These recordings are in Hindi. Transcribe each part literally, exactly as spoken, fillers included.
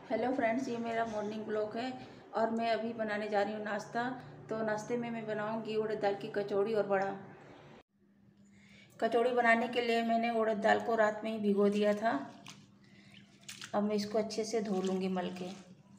हेलो फ्रेंड्स, ये मेरा मॉर्निंग ब्लॉग है और मैं अभी बनाने जा रही हूँ नाश्ता। तो नाश्ते में मैं बनाऊँगी उड़द दाल की कचौड़ी और बड़ा। कचौड़ी बनाने के लिए मैंने उड़द दाल को रात में ही भिगो दिया था। अब मैं इसको अच्छे से धो लूँगी मल के।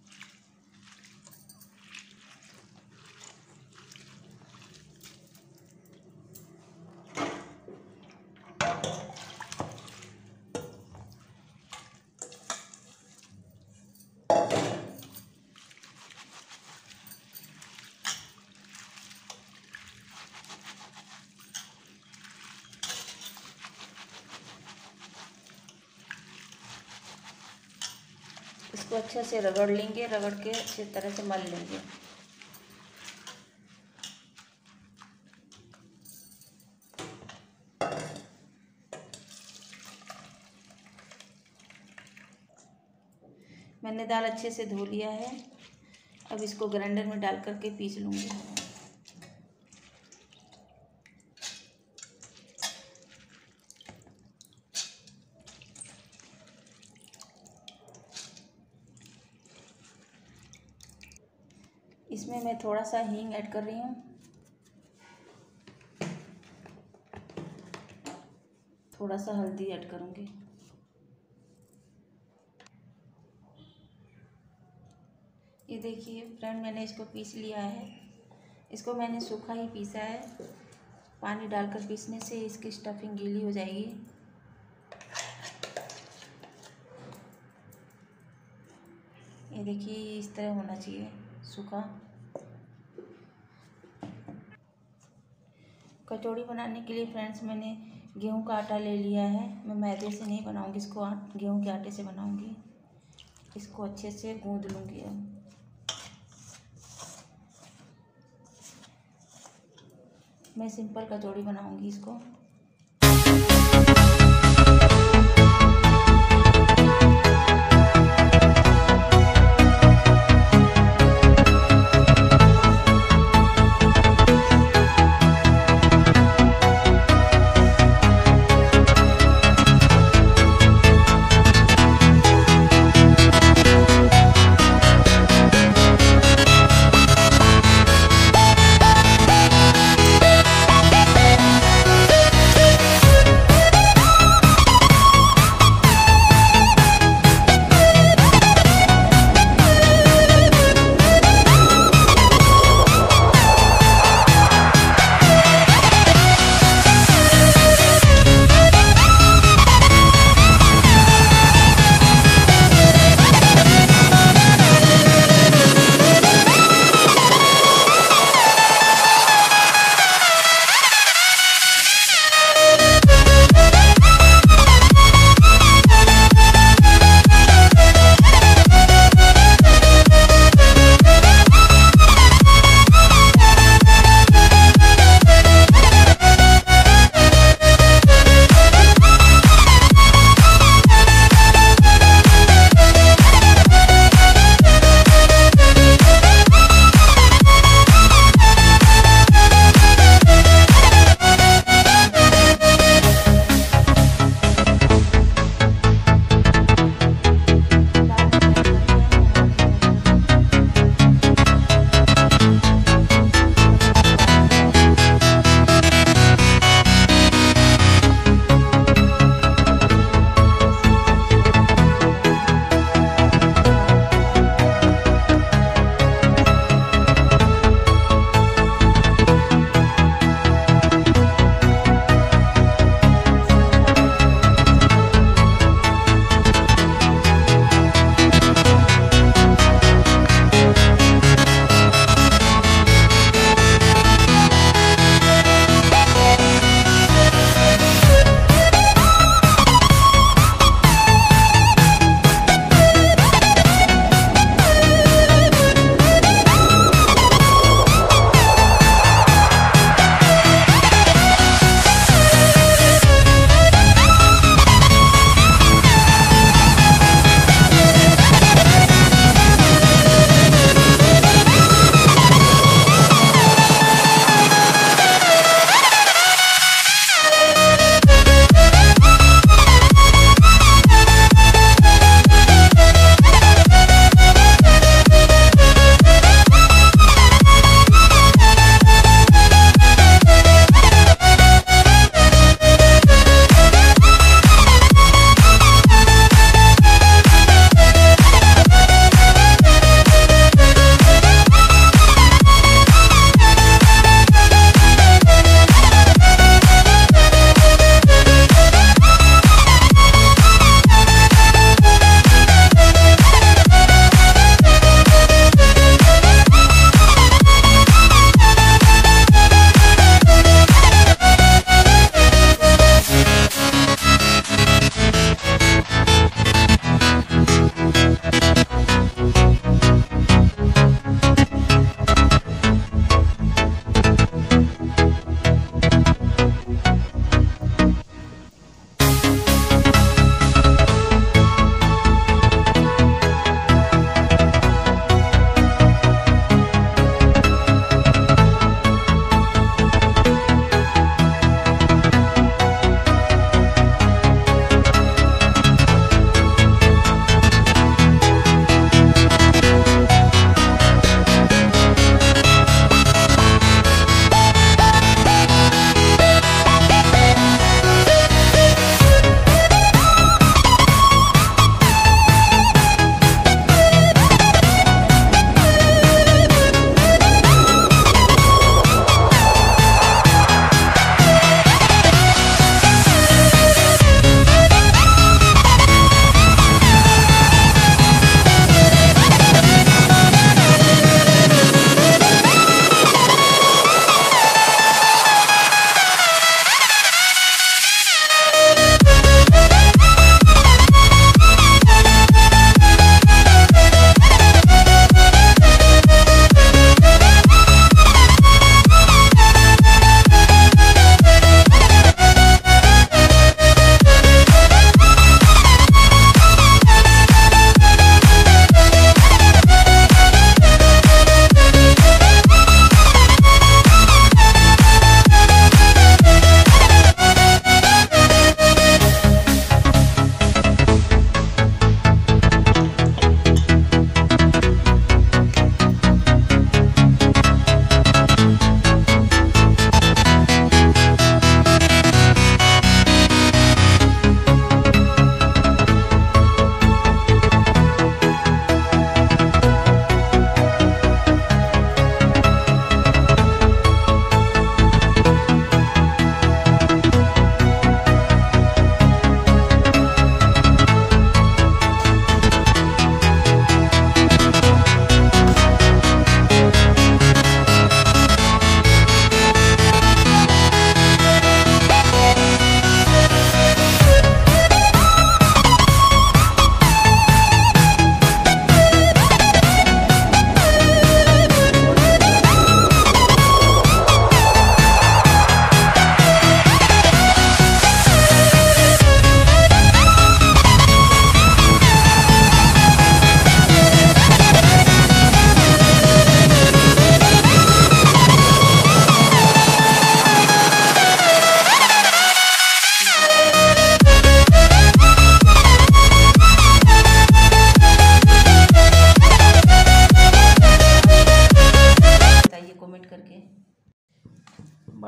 इसको अच्छे से रगड़ लेंगे, रगड़ के अच्छी तरह से मल लेंगे। मैंने दाल अच्छे से धो लिया है। अब इसको ग्राइंडर में डाल करके पीस लूँगी। इसमें मैं थोड़ा सा हींग ऐड कर रही हूँ, थोड़ा सा हल्दी ऐड करूँगी। ये देखिए फ्रेंड, मैंने इसको पीस लिया है। इसको मैंने सूखा ही पीसा है। पानी डालकर पीसने से इसकी स्टफिंग गीली हो जाएगी। ये देखिए, इस तरह होना चाहिए सूखा। कचौड़ी बनाने के लिए फ्रेंड्स मैंने गेहूं का आटा ले लिया है। मैं मैदे से नहीं बनाऊंगी, इसको गेहूं के आटे से बनाऊंगी। इसको अच्छे से गूंद लूँगी। अब मैं सिंपल कचौड़ी बनाऊंगी इसको।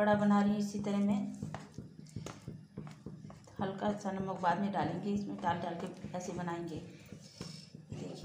पकौड़ा बना रही हूँ इसी तरह मैं। हल्का सा नमक बाद में डालेंगे, इसमें डाल डाल के ऐसे बनाएंगे। देखिए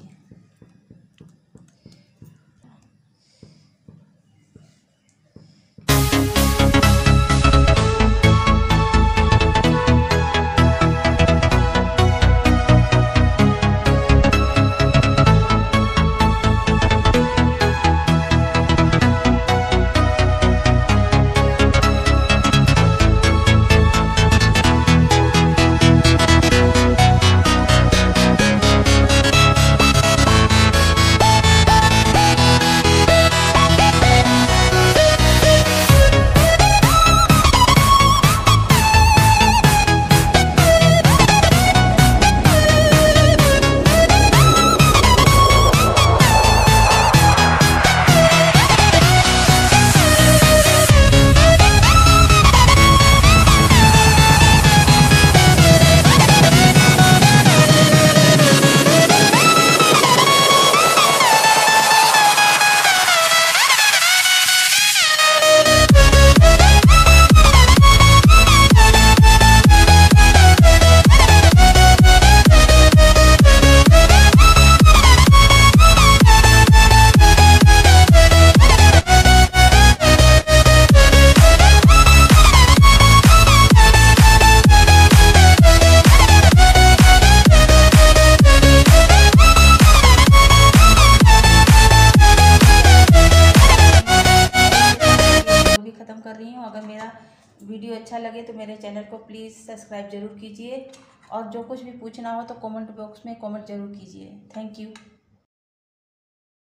कर रही हूँ। अगर मेरा वीडियो अच्छा लगे तो मेरे चैनल को प्लीज़ सब्सक्राइब ज़रूर कीजिए और जो कुछ भी पूछना हो तो कमेंट बॉक्स में कमेंट ज़रूर कीजिए। Thank you.